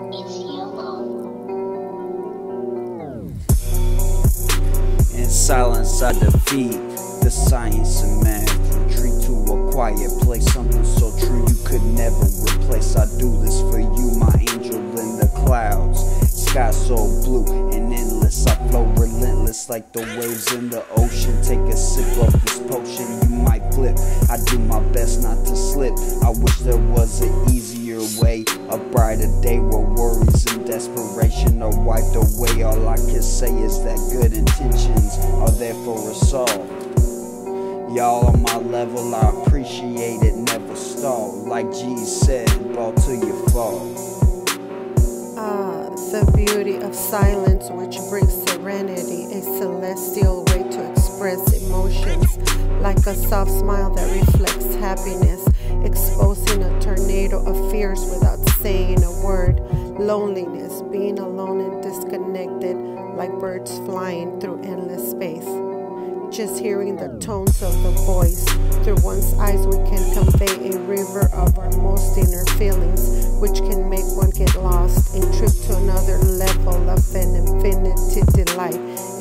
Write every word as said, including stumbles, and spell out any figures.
It's yellow. In silence I defeat the science and math. Retreat to a quiet place, something so true you could never replace. I do this for you, my angel in the clouds. Sky so blue and endless, I flow relentless like the waves in the ocean. Take a sip of this potion, you might flip. I do my best not to slip. I wish there was an easier way, a brighter day where worries and desperation are wiped away. All I can say is that good intentions are there for us all. Y'all on my level, I appreciate it, never stall. Like G said, ball till you fall. Ah, the beauty of silence, which brings serenity, a celestial way to express emotions, like a soft smile that reflects happiness, exposing a tornado of fears without saying a word. Loneliness, being alone and disconnected, like birds flying through endless space. Just hearing the tones of the voice. Through one's eyes we can convey a river of our most inner feelings, which can make one get lost and trip to another level of an infinity delight.